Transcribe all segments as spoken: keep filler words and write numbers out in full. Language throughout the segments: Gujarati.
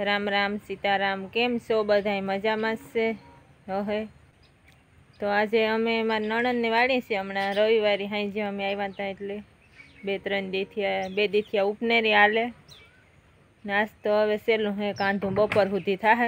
राम राम सीताराम। केम छो बधाय मजामां छे? हवे तो आज अमे मारी नणंदनी वाड़ी छे। हमणां रविवारे हांजे अमे आव्या हता एटले बे त्रण दी थया बे दी थया उपनेरी हाले ने आज तो हवे सेलुं हे कांधुं बपोर सुधी थाहे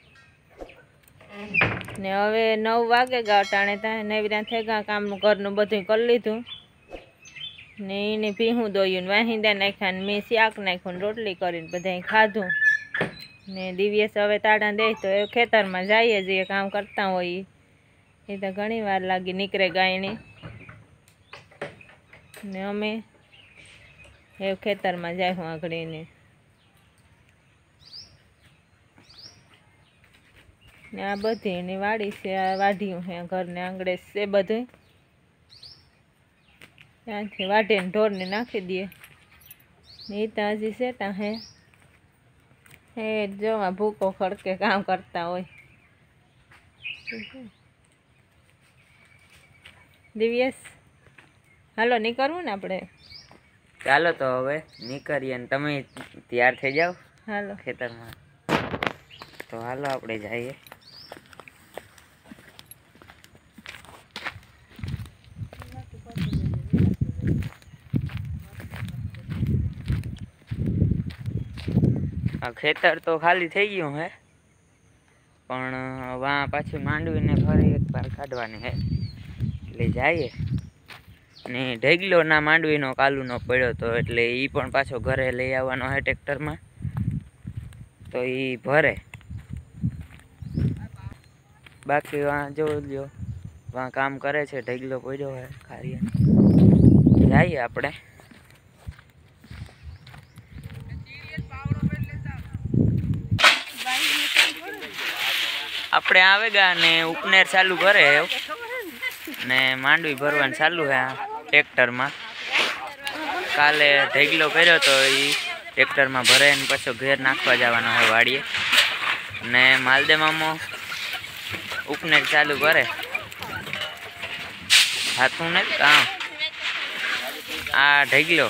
ने हवे नौ वागे गा अटाणे ता नवीरा थई गा कामनुं घरनुं बधुं करी लीधुं ने एने भीहुं दोयुं वाहींदा नाख्या ने मैं शाक नाख्युं ने रोटली करीने बधाए खाधुं ने दिव्यस हवे ताड़ा दे तो ए खेतरमां जाईए जे काम करता होय ए तो घणी वार लागी निकळे गायणी ने अमे ए खेतरमां जायूं आगळीने ने आ बधी एनी वाड़ी छे। आ वाढियुं हे घरने आंगळे छे बधुं त्यांथी वाढीने ढोरने नाखी दीए ने ई तो हजी सेटा हे हे जो आ भूको खड़के काम करता होय। दिव्यस हालो निकळवुं ने आपणे? चालो तो हवे निकळीए ने तमे तैयार थई जाओ हालो खेतरमां। तो हालो आपणे जाईए। खेतर तो खाली थई गयुं है पण वहां पाछी मांडवी ने फरी एक बार काढवानी है એટલે जाइए ने ढेगलो ना मांडवी नो कालू नो पड्यो तो એટલે ई पण पाछो घरे लई आवવાનો है ट्रेक्टर में तो ई भरे बाकी वहां जो ल्यो वहां काम करे छे ढेगलो पड्यो है खारिया जाइए आपणे। अपने आवेगा ने उपनेर चालू करे ने मांडवी भरवान चालू है ट्रेक्टर में। काले ढेगलो कर्यो तो ई ट्रेक्टर में भरे ने पाछो घेर नाखवा जवानो है वाड़ीए ने मालदे मामो उपनेर चालू करे हाथों ने काम आ ढेगलो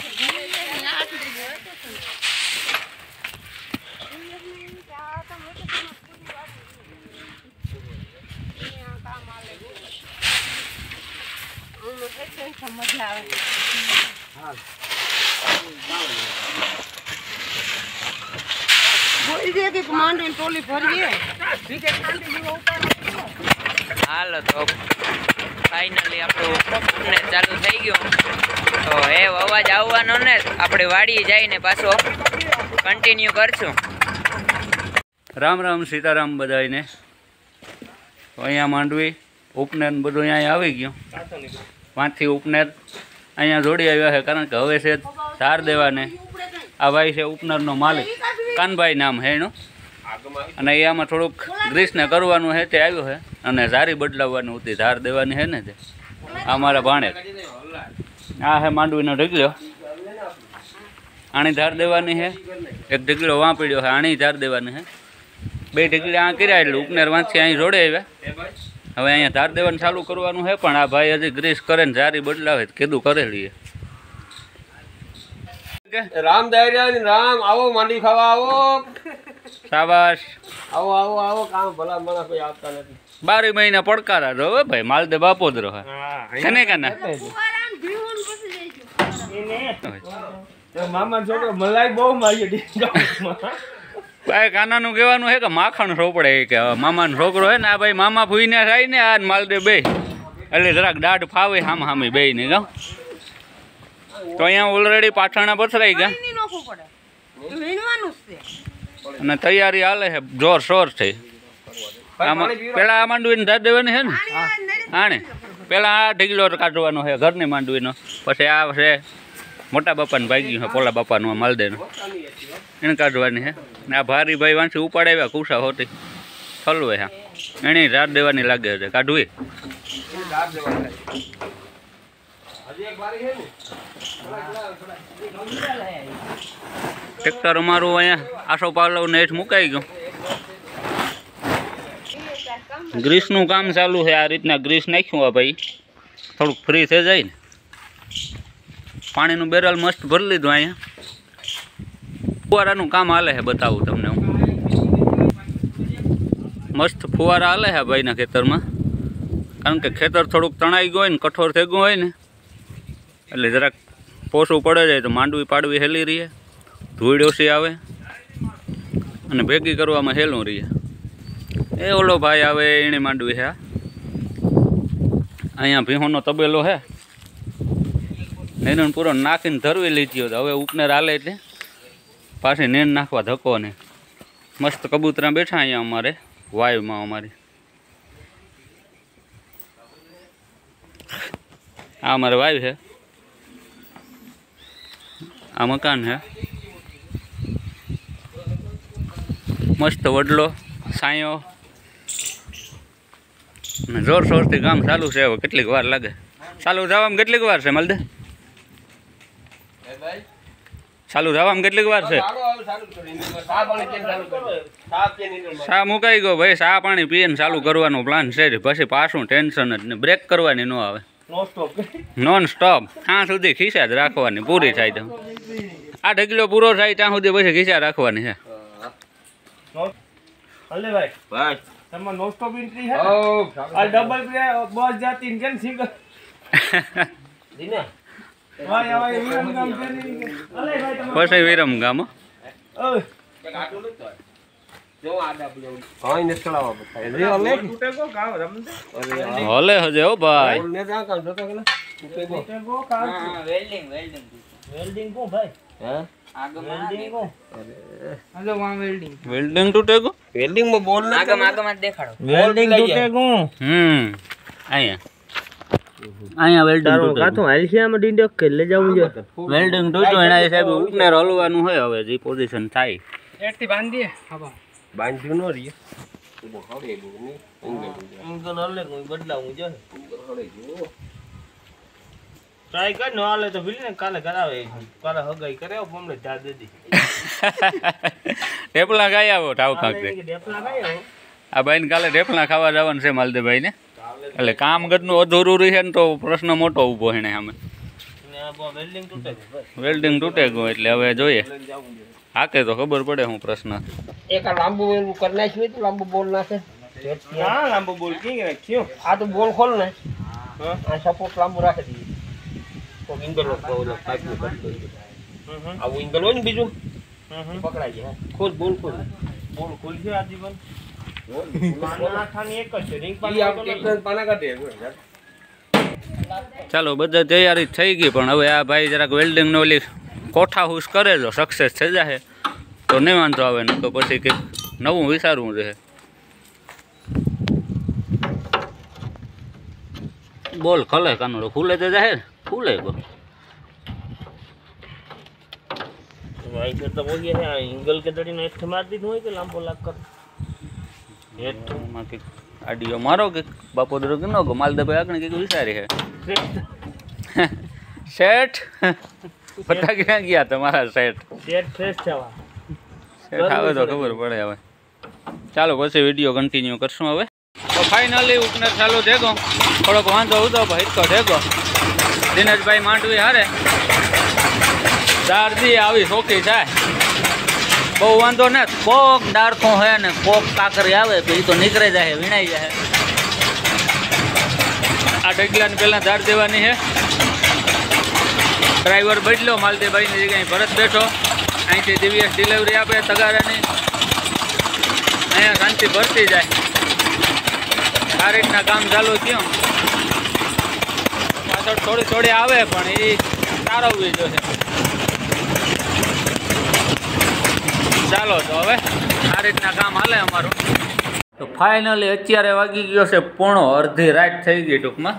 मजा आवे बोल दे कि कमांडर टोली भरिए ठीक है कांडी जीव उतार हालो तो फाइनली आपणो उपने चालू થઈ ગયો તો એ અવાજ આવવાનો ને આપણે વાડીએ જઈને પાછો કન્ટિન્યુ કરશું। राम राम सीताराम बधाईने। तो अहींया मांडवी उपनेर बधुं अहींया आवी गयुं पांचथी उपनेर अहींया जोड़ी आव्या है कारण के हवे से धार देवाने आ भाई से उपनेरनो मालिक कानभाई नाम है एनुं अने ए आमां थोड़ुंक ग्रीसने करवानुं है ते आव्यो है अने झारी बदलाववानी होती धार देवानी है ने ते आ मारा भाणे आ है मांडवीनो ढेगलो आनी धार देवानी है एक ढेगलो वहां पड्यो है आनी धार देवानी है बे ढेगली आ कर्या एटले उपनेर वांथी अहीं जोड़े आव्या हवे अहींया धार देवानुं चालू करवानुं है पण आ भाई हजी ग्रीस करे ने झारी बदलावे कीधुं करेली है। राम धैर्य राम आओ मांडवी खावा आओ शाबाश आओ आओ आओ काम भला मना कोई आपता नहीं बारह महीना पड़कारा दो भाई मालदे बापो ज रहे छने कना तो मामा छोकरो मलाई बहु मारी दी भाई काना नु कहेवानुं है के माखण रोपड़े के मामा नो छोकरो है ने आ भाई मामा फूईने थाय ने आ मालदे बे એટલે જરાક દાઢ ફાવે હામ હામી બે ને गा तो अहींया ऑलरेडी पाछाणा पथराई गया અને તૈયારી હાલે છે જોર શોર થઈ। પેલા આ માંડવીને ધાર દેવાની છે ને આને પેલા આ ઢીગલો કાઢવાનો છે ઘરની માંડવીનો પછી આ છે મોટા બાપાને ભાગ્યું છે પોલા બાપાનું માલદેનું એને કાઢવાની છે ને આ ભારી ભાઈ વાંચી ઉપાડાવ્યા કુસા હોતી થલવે હા એની ધાર દેવાની લાગે છે કાઢવી ट्रेक्टर अमारू अँ आसो पावलव ने हेठ मुकाई गयो ग्रीस नु काम चालू है। आ रीतना ग्रीस नाख्यु आ भाई थोड़ुं फ्री थई जाय ने पानी नु बेरल मस्त भरी लीधुं। अँ फुवारानुं काम हाले है बतावुं तमने हूँ। મસ્ત ફુવારા હાલે છે ભાઈના ખેતરમાં, કારણ કે ખેતર થોડુંક તણાઈ ગયું હોય ને કઠોર થઈ ગયું હોય ને એટલે જરાક પોસું પડે જાય તો માંડવી પાડવી હેલી રહીએ, ધૂળ ઓછી આવે અને ભેગી કરવામાં હેલું રહીએ. એ ઓલો ભાઈ આવે એની માંડવી છે. અહીંયા ભીહોનો તબેલો છે, નેણ પૂરો નાખીને ધરવી લીધી તો હવે ઉપનેર હાલે એટલે પાછી નેણ નાખવા ધક્કો ને. મસ્ત કબૂતરા બેઠા અહીંયા અમારે વાયુમાં. અમારી આ અમારે વાયુ છે, આ મકાન છે. મસ્ત વડલો સાયો ને જોર શોરથી કામ ચાલુ છે. હવે કેટલીક વાર લાગે ચાલુ થવામાં, કેટલીક વાર છે મલદે ચાલુ થવામાં કેટલીક વાર છે? શા મુકાઈ ગયો ભાઈ, શા પાણી પીએ ને ચાલુ કરવાનો પ્લાન છે. પછી પાછું ટેન્શન જ ને, બ્રેક કરવાની ન આવે, નોન સ્ટોપ ત્યાં સુધી ખીસા જ રાખવાની. પૂરી થાય તો આ ઢગલો પૂરો થાય ત્યાં સુધી પછી ખીસા રાખવાની છે. અલે ભાઈ ભાઈ તમાર નો સ્ટોપ એન્ટ્રી હે? આ ડબલ બસ જાતી ને કેમ સિંગલ દીને ભાઈ ભાઈ વિરમ ગામ કરી. અલે ભાઈ તમાર પછી વિરમ ગામ ઓય આટલું ન તો જો આડા બોલ હા ઇને ચલાવવા બતાય રે અલે ટૂટે કો કાવ રમદે હલે હજે હો ભાઈ બોલ ને જા કામ જોતો કે ના ટૂટે કો કામ હા વેલ્ડિંગ વેલ્ડિંગ વેલ્ડિંગ કો ભાઈ હે આગમ વેલ્ડિંગ કો હલો વા વેલ્ડિંગ વેલ્ડિંગ ટૂટે કો વેલ્ડિંગ માં બોલ ના આગમ આગમ દેખાડો વેલ્ડિંગ ટૂટે કો હમ અહીંયા અહીંયા વેલ્ડિંગ ટૂટે કાતો હાલશિયામાં ડીંડક કે લે જાવું છે. વેલ્ડિંગ ટૂટ્યું એના હિસાબે ઉપનેર હલવાનું હોય. હવે જે પોઝિશન થાય એટી બાંધીએ હા બાંધ્યું નો રીએ તો હળે બહુ ને ઇંગલ હળે કોઈ બદલાવું જો હળે જો ટ્રાય કર નો હાલે તો ભીલ ને કાલે કરાવે કાલે હગાઈ કરે હમણે જા દેદી ઢેપલા ખાઈ આવો ઠાવ ખાતે. ડેપલા ખાઈ આવો આ ભાઈને કાલે ઢેપલા ખાવા જવાનું છે માલદેભાઈ ને, એટલે કામ ઘરનું અધૂરું રહે ને તો પ્રશ્ન મોટો ઊભો એને સામે. વેલ્ડિંગ તૂટે વેલ્ડિંગ તૂટે ગયું એટલે હવે જોઈએ હાકે તો ખબર પડે હું પ્રશ્ન. એક આ લાંબુ એવું કર નાખ્યું તો લાંબુ બોલ નાખે. હા લાંબુ બોલ કે રાખ્યો આ તો બોલ ખોલ ને હા આ સપોર્ટ લાંબુ રાખી દીધું તો ઇંગલ ઓલો પાઇપ નું કટ કરી દે. હમ આ ઇંગલ હોય ને બીજું હમ પકડાઈ જાય. ખોલ બોલ ખોલ બોલ ખોલ છે આજીવન માના થાની એક જ છે રિંગ પાના કાઢે. ચાલો બધા તૈયારી થઈ ગઈ, પણ હવે આ ભાઈ જરાક વેલ્ડિંગનો ઓલી કોઠા હુસ કરે જો સક્સેસ થઈ જાય તો નહીં વાંધો આવે ને, તો પછી કંઈક નવું વિચારવું રહે. બોલ ખલે કાનોડો ખુલે તો જાય ને ખુલે ગો ભાઈ સર તો બોલીએ છે આ ઇંગલ કે દડીનો એક માર દીધું હોય કે લાંબો લાગ કર હેઠમાં કંઈક આડિયો મારો કે બાપો દરો કે ન ગો માલદેભાઈ આગળ કંઈક વિચારી છે. શેઠ પતા ક્યાં ગયા તમારા શેઠ? સેટ ફ્રેશ થવા શેઠ આવે તો ખબર પડે. હવે ચાલો પછી વિડીયો કન્ટિન્યુ કરશું. હવે તો ફાઇનલી ઉપનેર ચાલુ થેગો, થોડોક વાંધો હતો ભાઈ તો થેગો. દિનેશભાઈ માંડવી હારે દારજી આવી શોખી થાય બહુ વાંધો ને. કોક દારખો હે ને કોક કાકરી આવે તો એ તો નીકળી જાય વીણાઈ જાય. આ ઢગલાને પહેલાં દાર દેવાની છે. ડ્રાઈવર બદલો માલદેભાઈની જગ્યાએ ભરત બેઠો, અહીંથી દિવ્યેશ ડિલિવરી આપે તગારાની, અહીંયા શાંતિ ભરતી જાય. આ રીતના કામ ચાલુ થયું. પાછળ થોડી થોડી આવે પણ એ તારવવી જોઈએ. ચાલો તો હવે આ રીતના કામ હાલે અમારું. તો ફાઇનલી અત્યારે વાગી ગયો છે પોણો, અડધી રાત થઈ ગઈ ટૂંકમાં.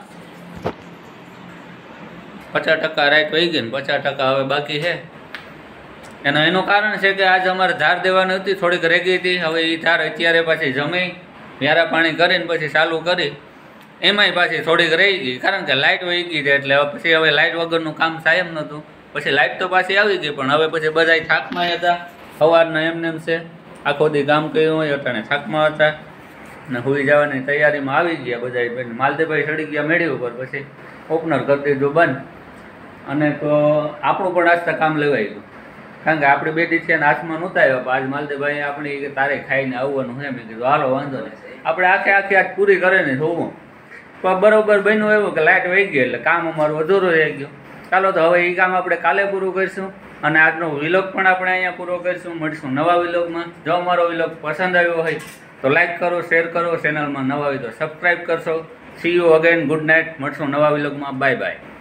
પચાસ ટકા રાત વહી ગઈ ને પચાસ ટકા હવે બાકી છે. એનું એનું કારણ છે કે આજે અમારે ધાર દેવાની હતી, થોડીક રેગી હતી. હવે એ ધાર અત્યારે પાછી જમી વ્યારા પાણી કરીને પછી ચાલુ કરી, એમાંય પાછી થોડીક રહી ગઈ કારણ કે લાઇટ વહી ગઈ છે. એટલે પછી હવે લાઇટ વગરનું કામ થાય એમ નહોતું. પછી લાઇટ તો પાછી આવી ગઈ, પણ હવે પછી બધા થાકમાં હતા. સવારના એમને એમ છે આખો દી કામ કર્યું હોય અટાણે થાકમાં હતા ને સુઈ જવાની તૈયારીમાં આવી ગયા બધા. માલદેભાઈ ચડી ગયા મેળી ઉપર, પછી ઓપનર કરી દીધું બંધ. અને તો આપણું પણ આજ કામ લેવાઈ ગયું કારણ કે આપણે બે દી છે ને હાથમાં નહોતા આવ્યા. આજ માલદેભાઈ આપણી તારે ખાઈને આવવાનું છે. મેં કીધું હાલો વાંધો નહીં. આપણે આખે આખી આજ પૂરી કરે ને જોવું પણ બરોબર બન્યું એવું કે લાઇટ વહી ગઈ એટલે કામ અમારું અધૂરું રહી ગયું. ચાલો તો હવે એ કામ આપણે કાલે પૂરું કરીશું અને આજનો વિલોગ પણ આપણે અહીંયા પૂરો કરીશું. મળીશું નવા વિલોગમાં. જો અમારો વિલોગ પસંદ આવ્યો હોય તો લાઈક કરો, શેર કરો, ચેનલમાં નવા હોય તો સબસ્ક્રાઈબ કરશો. See you again, good night. મળશું નવા વિલોગમાં. Bye bye.